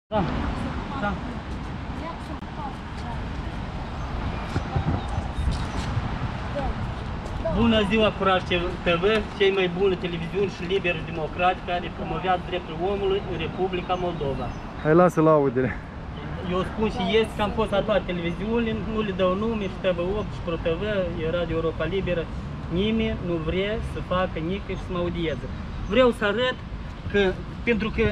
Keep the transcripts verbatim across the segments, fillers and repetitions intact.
Da. Da. Bună ziua, Curaj T V, cei mai buni televiziuni și liberi și democrati care promovează drepturile omului în Republica Moldova. Hai, lasă laudele. Eu spun și ies că am fost la toate televiziunile, nu le dau nume, și T V opt, și Pro T V, e Radio Europa Liberă. Nimeni nu vrea să facă nică și să mă audieze. Vreau să arăt că, pentru că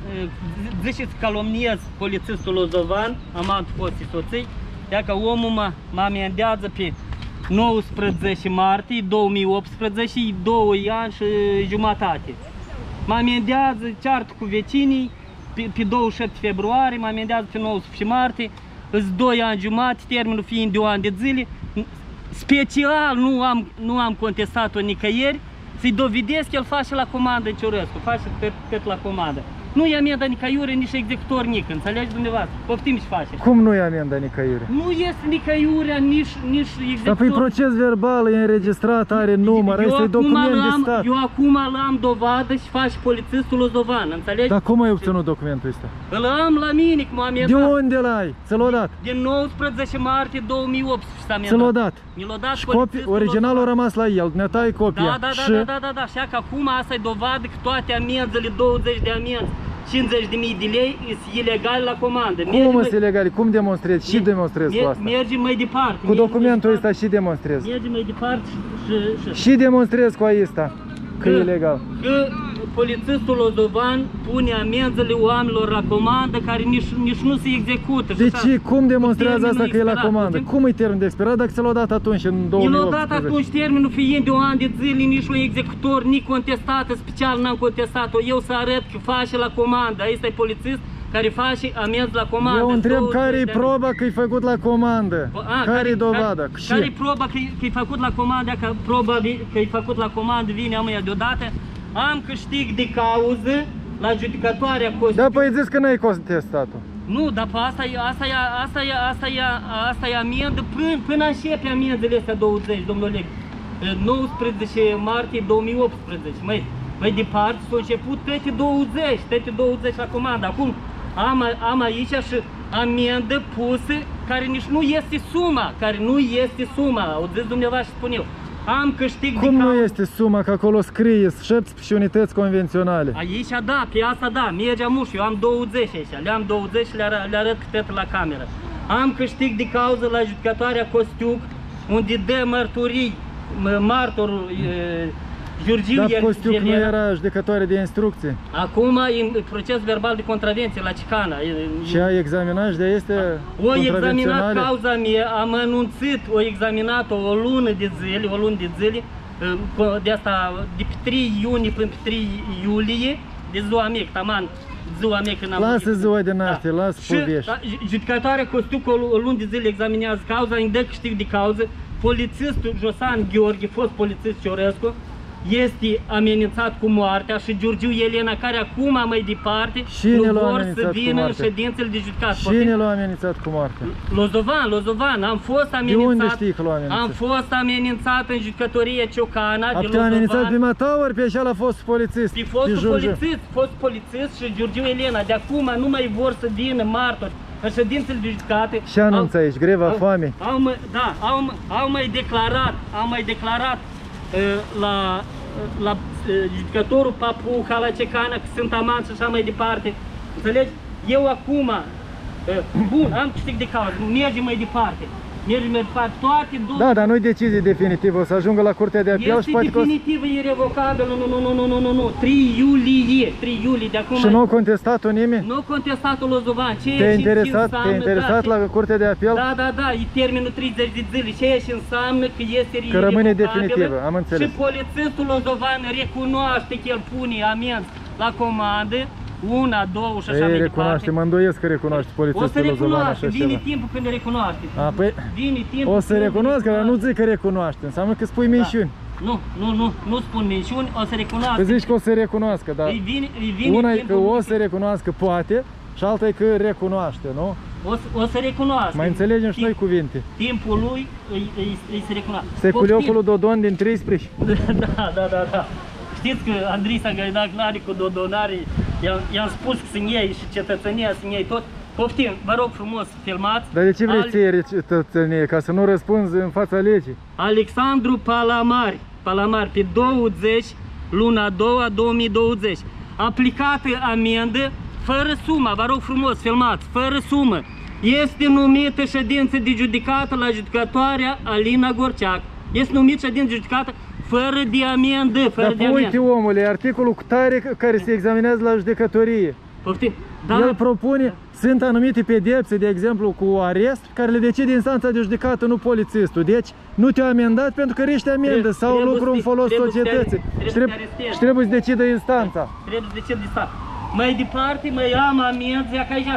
ziceți că calomniez polițistul Lozovan, amant fostii soții, ea că omul mă amendează pe nouăsprezece martie două mii optsprezece, doi ani și jumătate. Mă amendează, ceartă cu vecinii, pe, pe douăzeci și șapte februarie, mă amendează pe nouăsprezece martie, îți doi ani jumate, termenul fiind de un an de zile. Special nu am, nu am contestat-o nicăieri, să-i dovedesc că el face la comandă în Ciorescu, face tot, tot la comandă. Nu e amenda nicăiure, nici executor nic, înțelegi dumneavoastră? Poftim și face. Cum nu e amenda nicăiure? Nu este nicăiurea, nici, nici executor. Dar păi proces verbal, e înregistrat, are număr, este document de stat. Eu acum l-am dovadă și face polițistul Lozovan, înțelegi? Dar cum ai obținut documentul ăsta? Îl am la mine, cum am amendat. De unde l-ai? Ți l-o dat? Din nouăsprezece martie două mii optsprezece s-a amendat. Ți l-o dat? Mi l-a dat și copii, originalul a rămas la el, ne tai copia. Da, da, și... da, da, da, da, așa că acum asta e dovadă că toate amenzile, douăzeci de amenzi, cincizeci de mii de lei, sunt ilegale la comandă. Cum sunt ilegale? Cum demonstrezi? Și demonstrezi cu asta? Mergem mai departe. Cu documentul ăsta și demonstrezi. Mergem mai departe și... Și demonstrezi cu asta că e ilegal. Că polițistul Lozovan pune amenzile oamenilor la comandă care nici, nici nu se execută. Deci cum demonstrează asta că e la comandă? Cum e termenul de expirat dacă ți l-a dat atunci în două mii optsprezece? Mi l-a dat atunci termenul fiind de un an de zile, nici un executor, nici contestată, special n-am contestat-o. Eu să arăt că face la comandă. Ăsta e polițist care face amenzi la comandă. Eu întreb care e proba că e făcut la comandă? Care e dovada? Care e proba că e făcut la comandă? Că proba că e făcut la comandă vine am ea deodată. Am câștig de cauză la judecătoarea Costiuc. Da, păi zici că n-ai contestat-o. Nu, dar pe asta e, asta e, asta e, asta e, asta e amendă până, până începe amendele astea douăzeci, domnule. nouăsprezece martie două mii optsprezece. Mai, mai departe s-au început toate douăzeci, toate douăzeci la comandă. Acum am, am aici și amendă pusă care nici nu este suma, care nu este suma. Auziți dumneavoastră spun eu. Am câștig Cum de nu este suma, că acolo scrie șaptesprezece unități convenționale? Aici da, pe asta da, merge muș, eu am douăzeci aici, le-am douăzeci și le, ar le arăt câte la cameră. Am câștig de cauză la judecătoarea Costiuc, unde dă mărturii, martorul e, Giurgiu. Dar Costiuc nu era judecătoare de instrucție? Acum e proces verbal de contravenție la Cicana. Și a examinat și de este o examinat cauza mea, am anunțit, o examinat-o o lună de zile, o lună de zile, de asta, de pe trei iunie până pe trei iulie, de ziua mea, taman, ziua mea când am... Lasă ziua de naște, da. lasă povești. Da, judecătoarea Costiuc o lună de zile examinează cauza, îmi dă câștig de cauză, polițistul Josan Gheorghe, fost polițist Ciorescu, este amenințat cu moartea și Giurgiu Elena, care acum mai departe Cine nu vor să vină în ședințele de judecat. Cine l-a amenințat cu moartea? Lozovan, Lozovan, am fost amenințat. De unde știi că l-a amenințat? Am fost amenințat în judecătoria Ciocana de Lozovan. A amenințat pe mata ori pe așa a fost polițist? Pe fostul polițist, fost polițist și Giurgiu Elena. De acum nu mai vor să vină martori în ședințele de judecate. Ce anunță aici? Greva foamei? Au, da, au, au mai declarat, au mai declarat la, la judecătorul Papuca, la Cecana, că sunt amanți și așa mai departe. Înțelegi? Eu acum, bun, am câștig de cauză, mergem mai departe. Mergem mai departe, toate două... Da, dar nu-i decizie definitivă, o să ajungă la Curtea de Apel și poate că... Este definitivă, irrevocabilă, nu, nu, nu, nu, nu, nu, nu, trei iulie, trei iulie, de acum... Și nu a contestat-o nimeni? Nu a contestat-o Lozovan, Te-a interesat, te interesat la Curtea de Apel? Da, da, da, e termenul treizeci de zile, ceea ce înseamnă că este că rămâne definitivă, am înțeles. Și polițistul Lozovan recunoaște că el pune amenzi la comandă, una, două și așa mai departe. Recunoaște, mă îndoiesc că recunoaște polițistul Lozovan așa ceva. Vine timpul când recunoaște. A, păi, vine timpul o să recunoască, dar nu zic că recunoaște, înseamnă că spui minciuni. Nu, nu, nu, nu spun minciuni, o să recunoască. Păi zici că o să recunoască, dar îi vine, îi vine una e că o să recunoască poate și alta e că recunoaște, nu? O, o să recunoască. Mai înțelegem și noi cuvinte. Timpul lui îi, îi, îi se recunoaște. Seculiocul Dodon din treisprezece. Da, da, da, da. Știți că Andrei S-a Gaidac n-are cu dodonare i-am spus că să-mi iei și cetățenia, să-mi iei tot. Poftim, vă rog frumos, filmați. Dar de ce vrei să iei cetățenie? Ca să nu răspunzi în fața legii? Alexandru Palamari, Palamari, pe douăzeci, luna a doua, două mii douăzeci. Aplicată amendă, fără sumă, vă rog frumos, filmați, fără sumă. Este numită ședință de judecată la judecătoarea Alina Gorceac. Este numită ședință de judecată fără de amendă, fără Dar de amendă. uite, omule, articolul cu tare care se examinează la judecătorie. Poftim. Da. El propune, sunt anumite pedepse, de exemplu cu arest, care le decide instanța de judecată, nu polițistul. Deci nu te-au amendat pentru că riști amendă sau lucru în folos societății. Și trebuie să decidă instanța. Trebuie să decidă instanța. Mai departe, mai am amenzi, că aici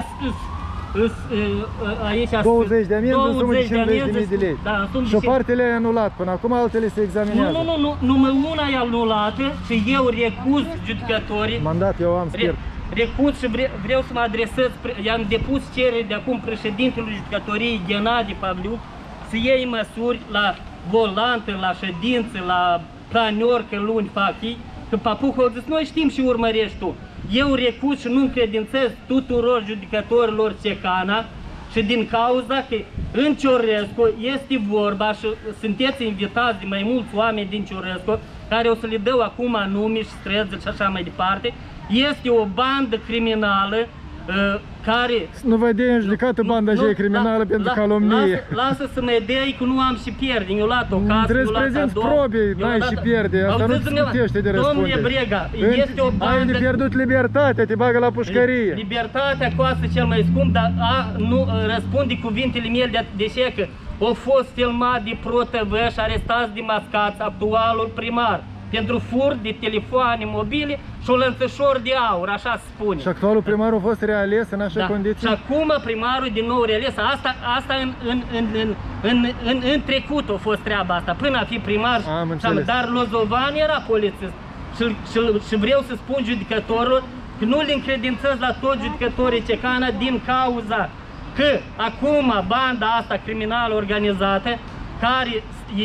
aici douăzeci de amenzi în sumă de cincizeci de mii de lei. Da, și o parte le-ai anulat, până acum altele se examinează. Nu, nu, nu, numai una e anulată și eu recuz judecătorii. Mandat, eu am spirit. Recuz și vre, vreau să mă adresez, i-am depus cerere de acum președintelui judecătoriei Ghenadi Pavliuc să iei măsuri la volantă, la ședință, la planior, că luni fac ei, că Papuhă a zis, noi știm și urmărești tu. Eu recuz și nu încredințez tuturor judecătorilor Cecana și din cauza că în Ciorescu este vorba și sunteți invitați de mai mulți oameni din Ciorescu care o să le dau acum nume și străzi și așa mai departe. Este o bandă criminală uh, care... Nu vă dea în judecată banda aceea criminală la, pentru la, calomnie. Lasă, lasă să mă dea că nu am și pierde. Eu luat o casă, trebuie să prezinți probe, n-ai și pierde. Asta nu se putește de răspunde. Domnule Brega, este o bandă... Ai de pierdut libertatea, te bagă la pușcărie. Libertatea costă cel mai scump, dar a, nu răspunde cuvintele mele de, de ce că a fost filmat de ProTV și arestați de mascați actualul primar pentru furt de telefoane mobile și un lănțășor de aur, așa se spune. Și actualul primar a fost reales în așa da. condiții? Și acum primarul din nou reales. Asta, asta în, în, în, în, în, în, în trecut a fost treaba asta, până a fi primar. Am înțeles. Dar Lozovan era polițist. Și, și, și vreau să spun judecătorilor că nu le încredințez la toți judecătorii Cecana din cauza că acum banda asta criminală organizată care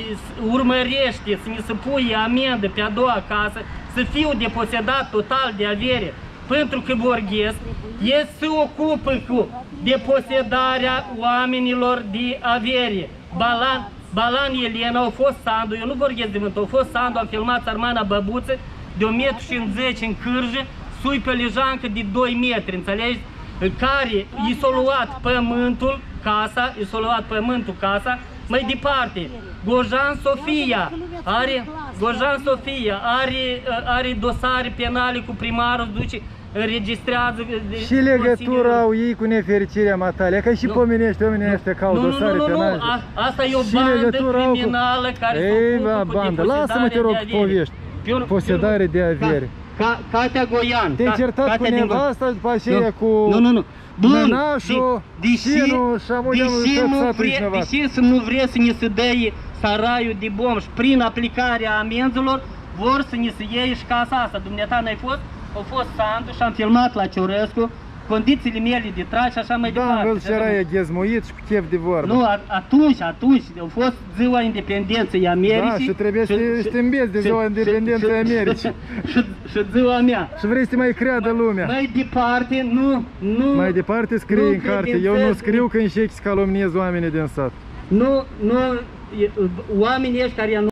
urmărește să ne se pui amendă pe a doua casă, să fiu deposedat total de avere, pentru că Borghese el se ocupă cu deposedarea oamenilor de avere. Balan, Balan Elena, a fost Sandu, eu nu vorbesc de mânt, a fost Sandu, am filmat Țarmana Băbuță de un metru cincizeci în cârjă, sui pe lejancă de doi metri, înțelegi? Care i s-a luat pământul, casa, i s-a luat pământul, casa. Mai departe, Gojan Sofia are, Gojan Sofia are, are dosare penale cu primarul, duce, înregistrează... Și legătura au ei cu nefericirea matale, că și pomenește oamenii ăștia ca au dosare penale. Nu, nu, nu, asta e o bandă criminală care se ocupă cu lasă-mă, te rog, povești. Posedare de avere. Catea Goian. Te-ai certat cu nevasta, după aceea cu... Nu, nu, nu. Mănașul, Șinu și amuleamul tot satul. Deși să nu vrea să ne se dea saraiul de bomj prin aplicarea amenzilor, vor să ne se iei și casa asta. Dumneata n-ai fost? A fost Sandu și am filmat la Ciorescu condițiile mele de trai și așa mai departe. Da, îl și era ghezmuit și cu chef de vorbă. Nu, atunci, atunci, a fost ziua independenței Americii. Da, și trebuie să te îmbiezi de ziua independenței Americii. Și ziua mea. Și vrei să te mai creadă lumea. Mai departe, nu, nu... Mai departe scrie în carte, eu nu scriu că înșechi să calomniez oamenii din sat. Nu, nu, oamenii ăștia care